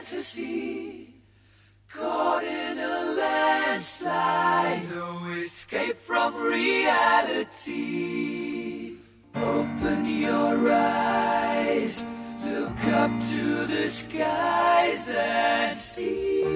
fantasy, caught in a landslide, no escape from reality. Open your eyes, look up to the skies and see.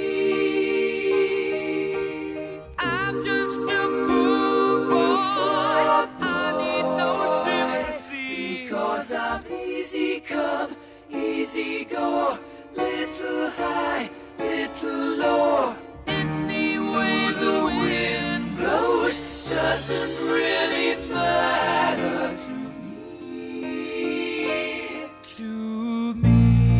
I'm just a cool boy, I need no sympathy, because I'm easy come, easy go, little high, little low. Any way the wind blows doesn't really matter to me, to me.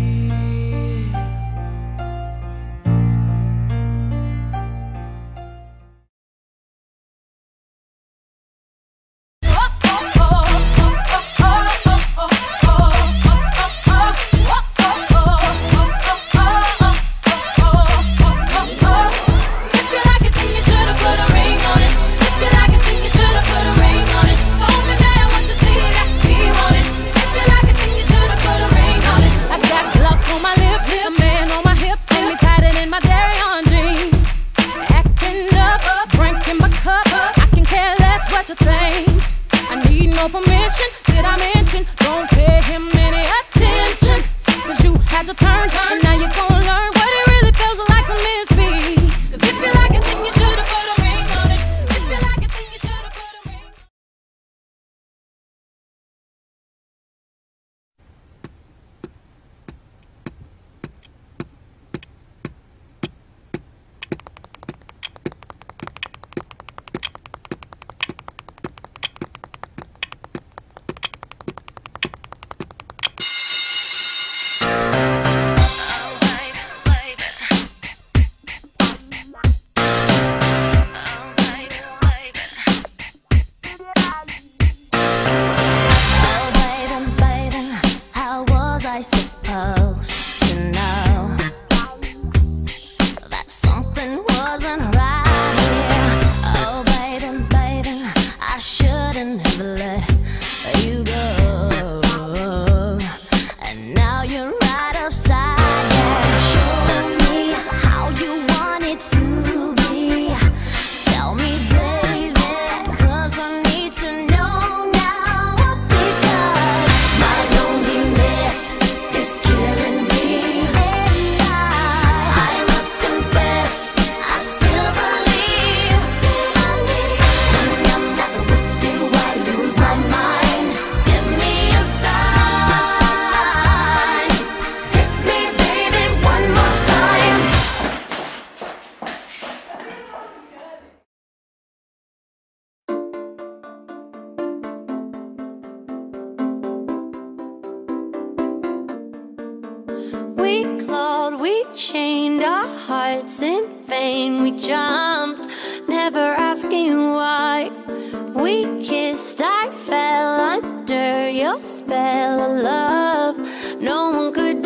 We clawed, we chained our hearts in vain. We jumped, never asking why. We kissed, I fell under your spell of love no one could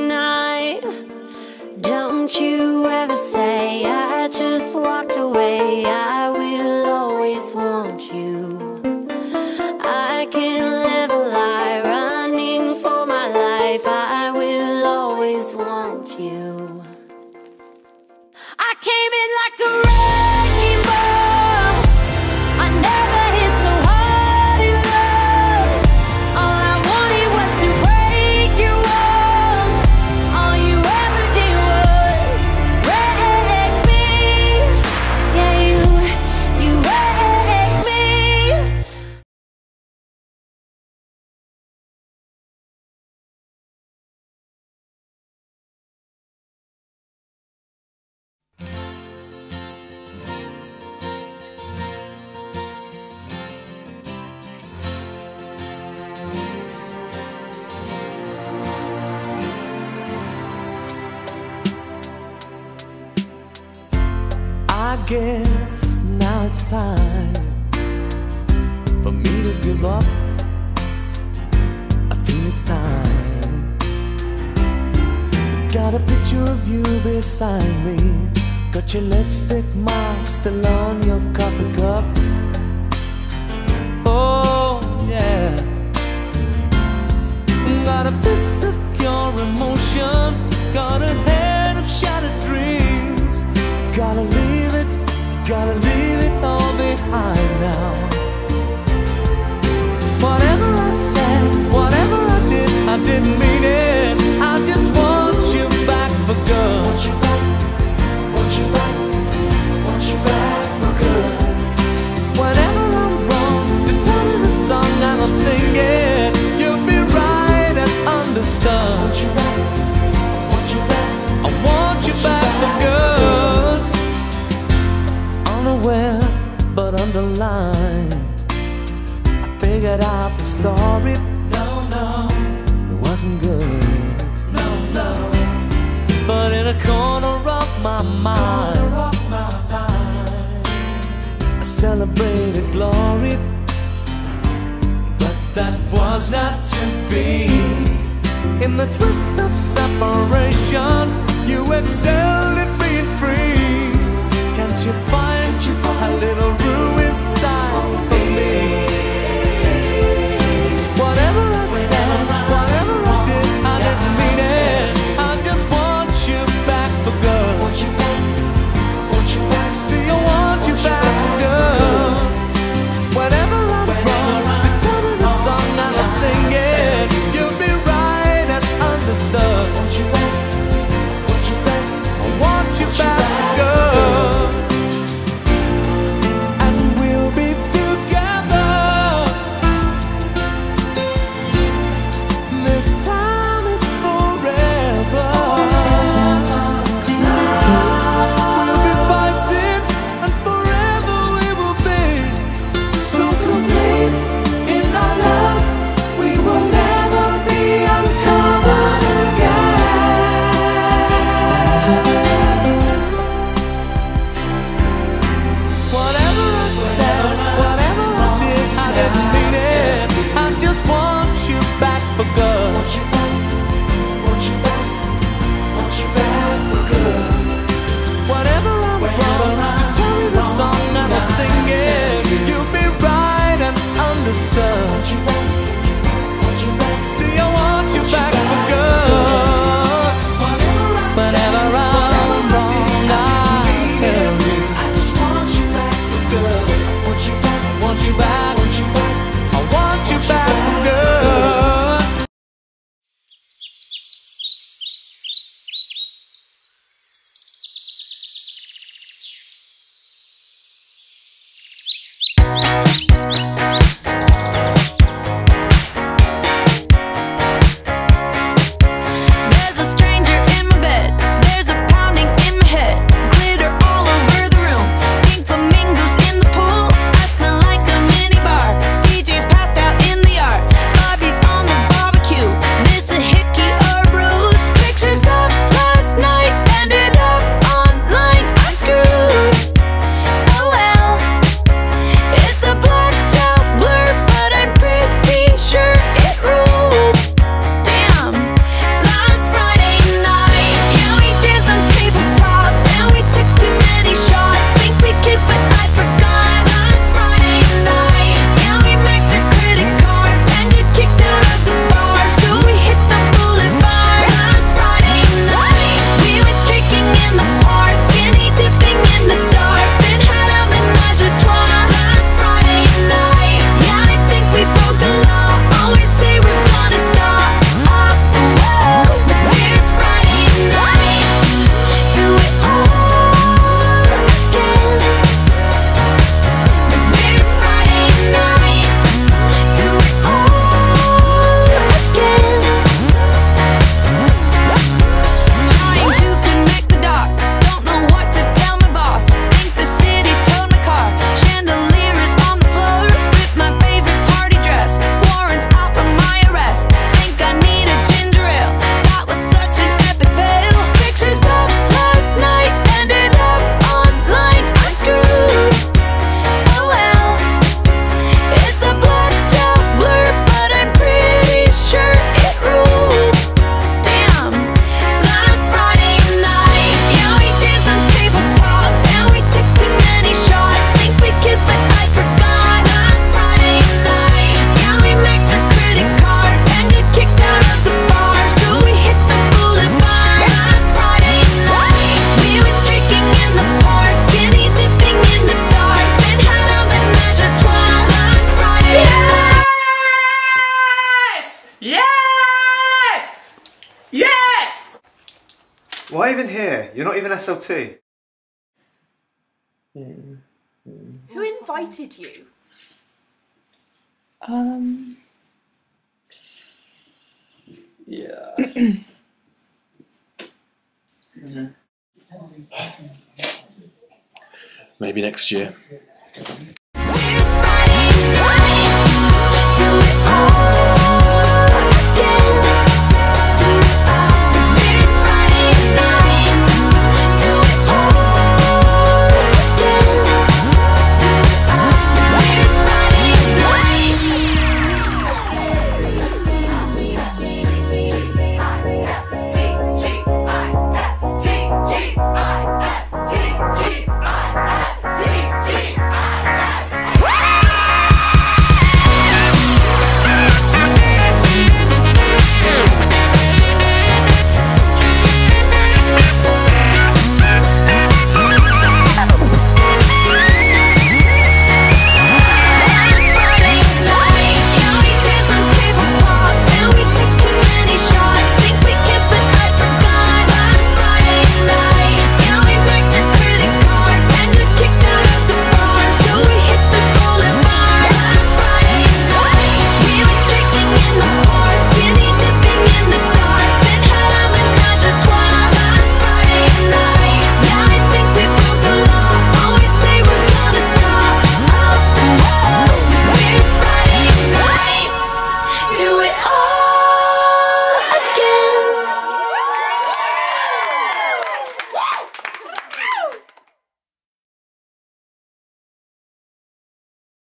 deny. Don't you ever say I just walked away. I will always want you. I can't live a lie, running for my life. I will always want you. I came in like a wrecking ball. I never hit so hard in love. All I wanted was to break your walls. All you ever did was wreck me. Yeah, you wrecked me. I guess now it's time for me to give up. I feel it's time. Got a picture of you beside me. Got your lipstick mark still on your coffee cup. Oh yeah. Got a fist of pure emotion. Got on ahead of shattered dreams. Gotta leave it all behind now. Whatever I said, whatever I didn't mean it. I just want you back for good. Want you back, want you back, want you back for good. Whenever I'm wrong, just tell me the song and I'll sing it. You'll be right and understood. Want you back, want you back, I want you back for good. Unaware but underlined, I figured out the story. No, it wasn't good. No, but in a corner of my mind, I celebrated glory. But that was not to be. In the twist of separation, you excelled at being free. Can't you find a little room inside for me? Whatever I said, whatever I didn't mean it. I just want you back for good. Want you back, want you back. See, I want you back for good. Whenever I'm wrong, just tell me the song and I'll sing it. You'll be right and understood. Want you back, want you back, I want you back for good. And we'll be together You're not even SLT. Who invited you? Yeah. Maybe next year.